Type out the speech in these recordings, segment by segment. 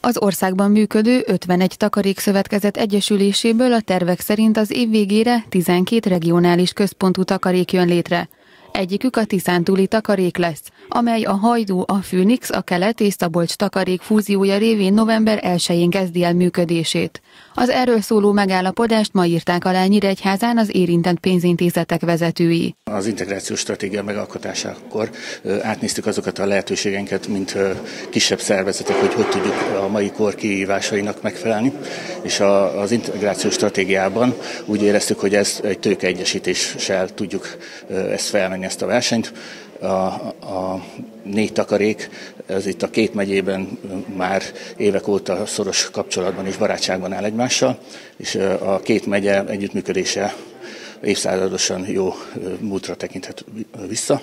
Az országban működő 51 takarékszövetkezet egyesüléséből a tervek szerint az év végére 12 regionális központú takarék jön létre. Egyikük a tiszántúli takarék lesz, amely a Hajdú, a Főnix, a Kelet és Szabolcs takarék fúziója révén november 1-én kezdi el működését. Az erről szóló megállapodást ma írták alá Nyíregyházán az érintett pénzintézetek vezetői. Az integrációs stratégia megalkotásakor átnéztük azokat a lehetőségeinket, mint kisebb szervezetek, hogy tudjuk a mai kor kihívásainak megfelelni, és az integrációs stratégiában úgy éreztük, hogy ez egy tőkeegyesítéssel tudjuk ezt felmenni, ezt a versenyt. A 4 takarék, ez itt a 2 megyében már évek óta szoros kapcsolatban és barátságban áll egymással, és a 2 megye együttműködése évszázadosan jó múltra tekinthet vissza.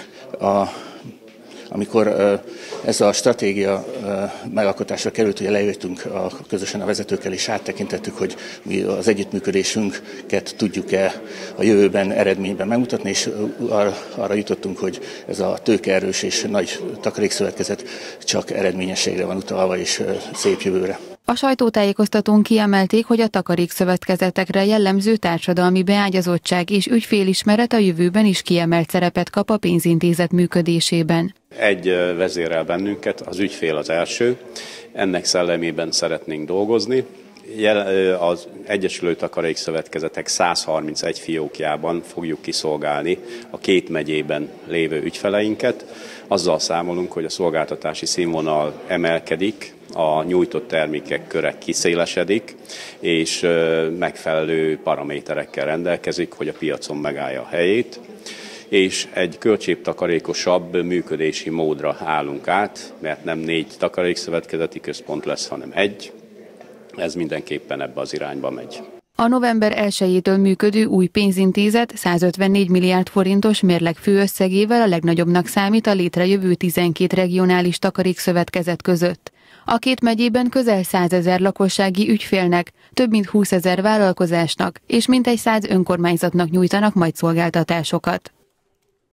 Amikor ez a stratégia megalkotásra került, ugye lejöttünk közösen a vezetőkkel, és áttekintettük, hogy mi az együttműködésünket tudjuk-e a jövőben eredményben megmutatni, és arra jutottunk, hogy ez a tőkeerős és nagy takarékszövetkezet csak eredményességre van utalva, és szép jövőre. A sajtótájékoztatón kiemelték, hogy a takarékszövetkezetekre jellemző társadalmi beágyazottság és ügyfélismeret a jövőben is kiemelt szerepet kap a pénzintézet működésében. Egy vezérel bennünket, az ügyfél az első, ennek szellemében szeretnénk dolgozni. Az Egyesülő Takarékszövetkezetek 131 fiókjában fogjuk kiszolgálni a 2 megyében lévő ügyfeleinket. Azzal számolunk, hogy a szolgáltatási színvonal emelkedik, a nyújtott termékek köre kiszélesedik, és megfelelő paraméterekkel rendelkezik, hogy a piacon megállja a helyét, és egy költségtakarékosabb működési módra állunk át, mert nem 4 takarékszövetkezeti központ lesz, hanem 1. Ez mindenképpen ebbe az irányba megy. A november 1-től működő új pénzintézet 154 milliárd forintos mérleg főösszegével a legnagyobbnak számít a létrejövő 12 regionális takarékszövetkezet között. A 2 megyében közel 100 000 lakossági ügyfélnek, több mint 20 000 vállalkozásnak és mintegy 100 önkormányzatnak nyújtanak majd szolgáltatásokat.